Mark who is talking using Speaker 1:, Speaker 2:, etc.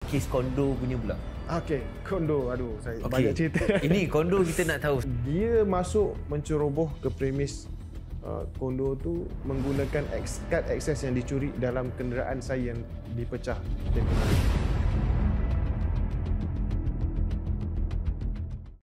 Speaker 1: kes kondo punya pula.
Speaker 2: Okey, kondo. Aduh, saya banyak cerita.
Speaker 1: Ini kondo kita nak tahu.
Speaker 2: Dia masuk menceroboh ke premis kondo tu menggunakan kad akses yang dicuri dalam kenderaan saya yang dipecah tempoh hari.